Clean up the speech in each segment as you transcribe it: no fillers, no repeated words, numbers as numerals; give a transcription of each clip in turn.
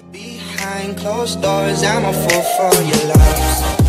Behind closed doors, I'm a fool for your love.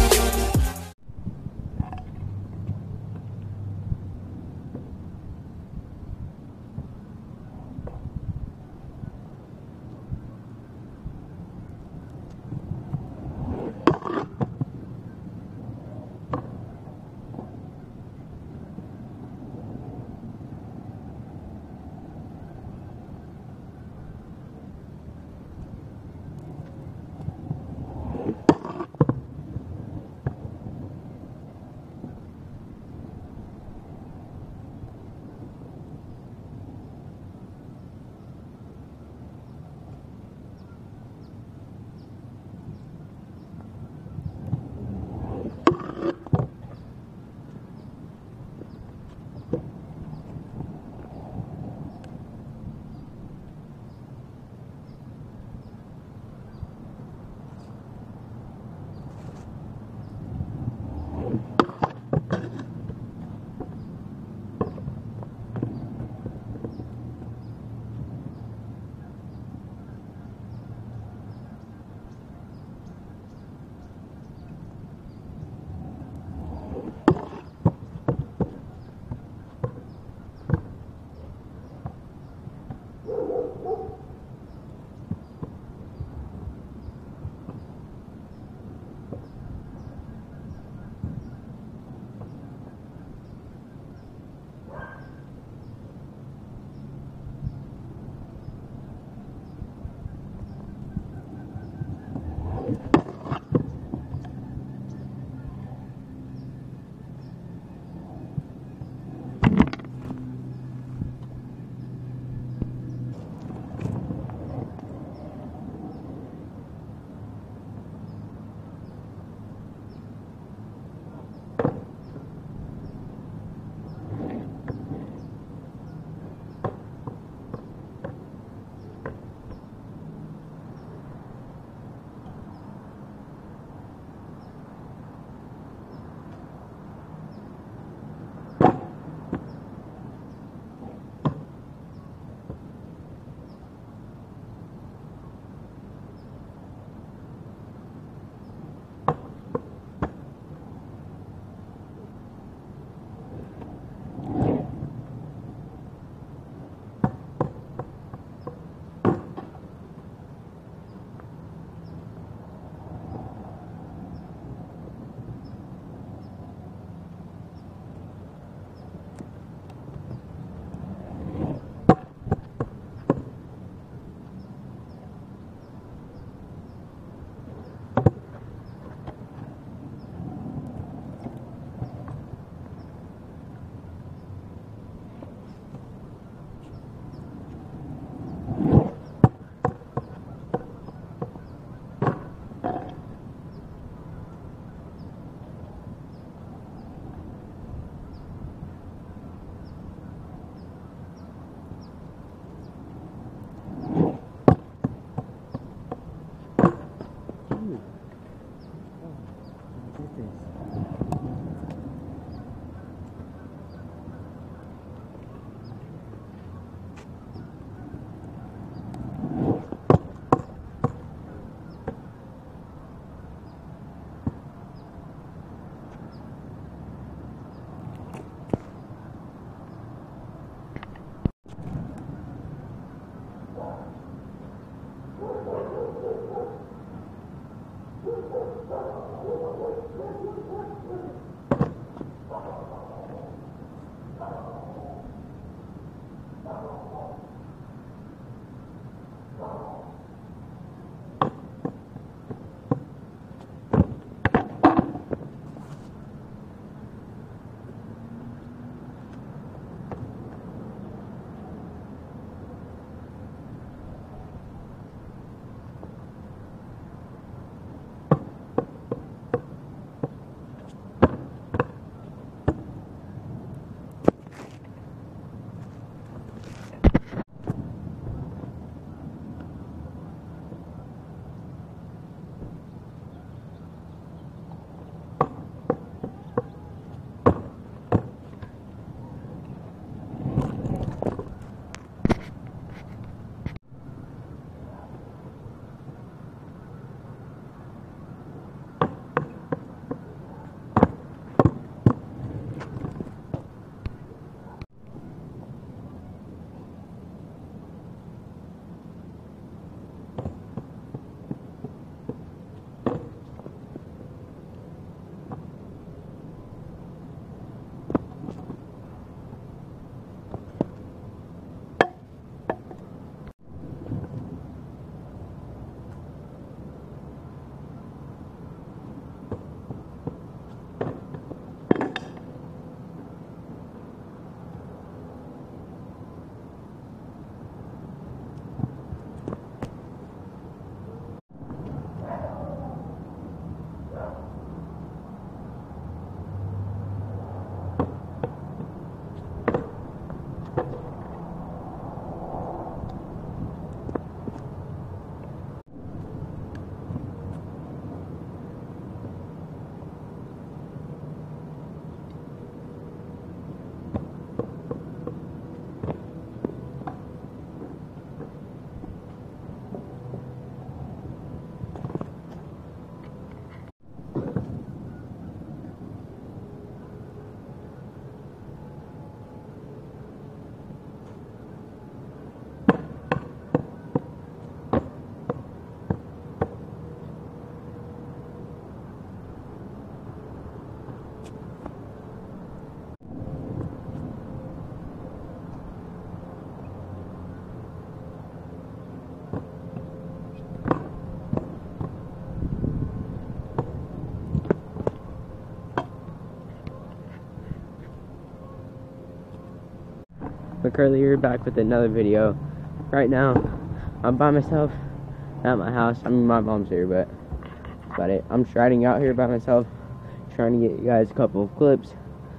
Curly here, back with another video. Right now, I'm by myself at my house. I mean, my mom's here, but that's about it. I'm striding out here by myself, trying to get you guys a couple of clips.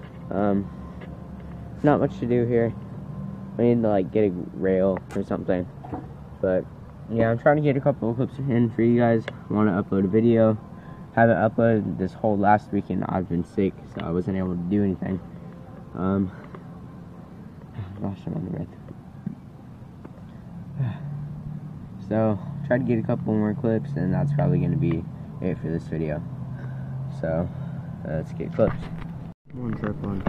Not much to do here. I need to like get a rail or something. But yeah, I'm trying to get a couple of clips in for you guys. I want to upload a video. Haven't uploaded this whole last weekend. I've been sick, so I wasn't able to do anything. Gosh, I'm on the breath. So, try to get a couple more clips, and that's probably going to be it for this video. So, let's get clips. One trip one.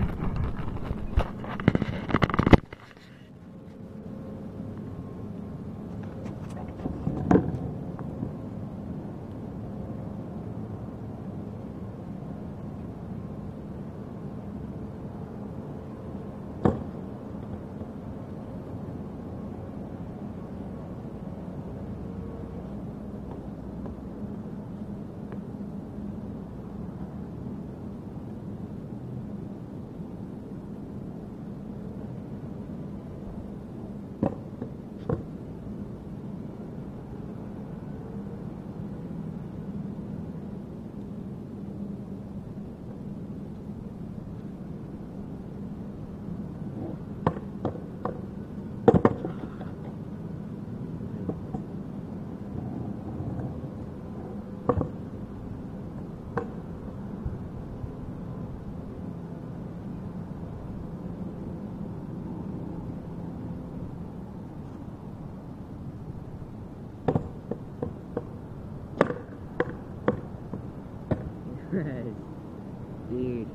Dude.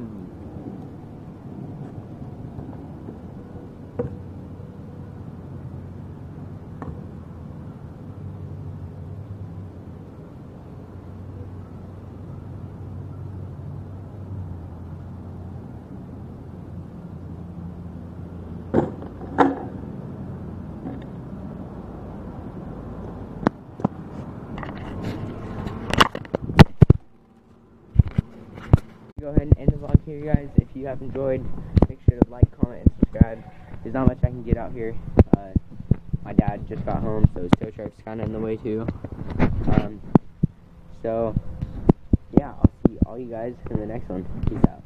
Go ahead and end the vlog here, guys. If you have enjoyed, make sure to like, comment, and subscribe. There's not much I can get out here. My dad just got home, so his tow truck's kind of in the way too. So yeah, I'll see all you guys in the next one. Peace out.